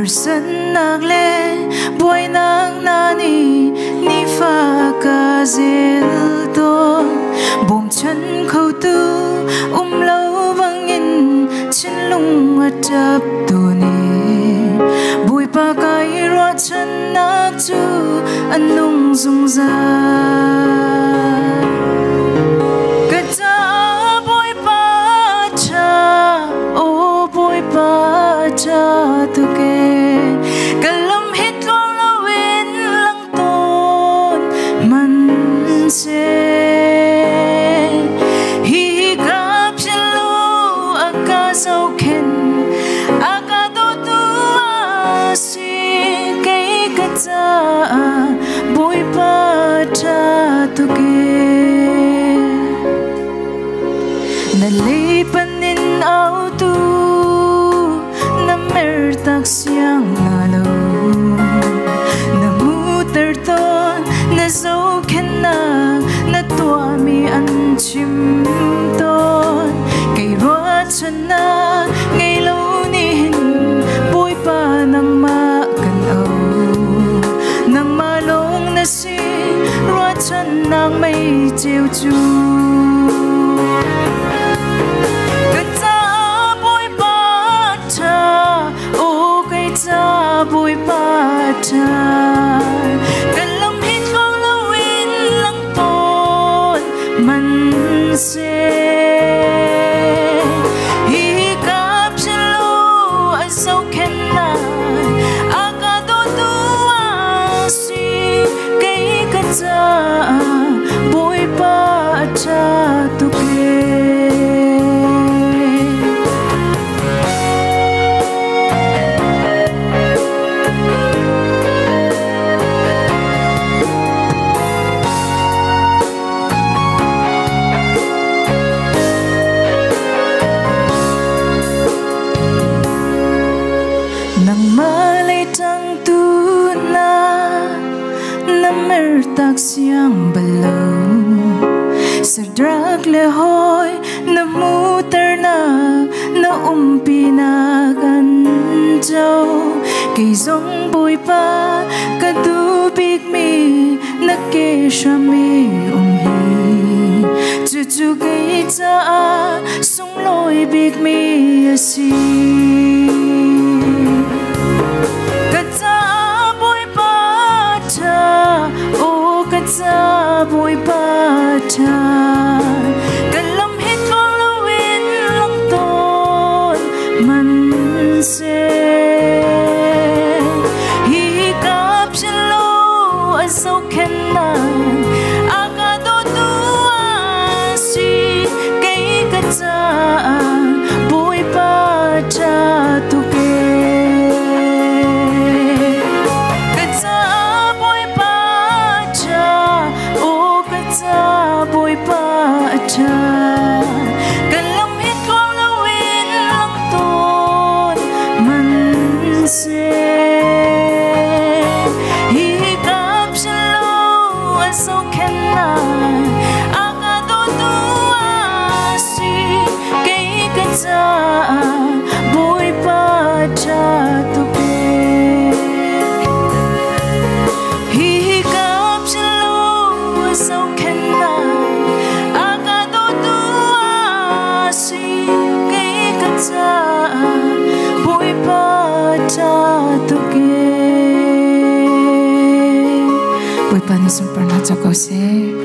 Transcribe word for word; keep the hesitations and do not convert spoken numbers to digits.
san nak le boy nak nani ni fa ka zil ton bom chan khâu tu um lâu bangin chin lung atap tu ni Bawipa kai ro chan nak chu anung zung za tu ke kalam hit long lawin lang ton man se hi gap chalo aka sau ken aka do tu si kai ka cha Bawipa cha tu ke na le panin au tu tak siang ngalo na muter ton na zo kena na tua mi an chim ton kay ro chana ngay lo ni hin Bawipa nang ma kan au nang malong na si ro chan nang may chiu chu Bawipa cha kalam hit long lawin lang ton man se hi kap chalo asaw kena aka do tu si kay ka cha Bawipa cha tu ke tak siang balaw sa drag lehoy na muter na na umpi na ganjaw kay zong Bawipa kadubig mi na kesha mi umhi chuchu kay cha sung loy big mi asi sa Bawipa cha kalam hit long lawin lang ton man se hi kap chalo asaw kena aka do tu si kay ka cha Bawipa cha tu ke kalam hit long lawin lang ton man se hi kap chalo asaw kena aka do tu si kay ka cha Bawipa cha tu ke hi kap chalo asaw kena Bawipa cha tu ke Bawipa ni sumper na chakaw se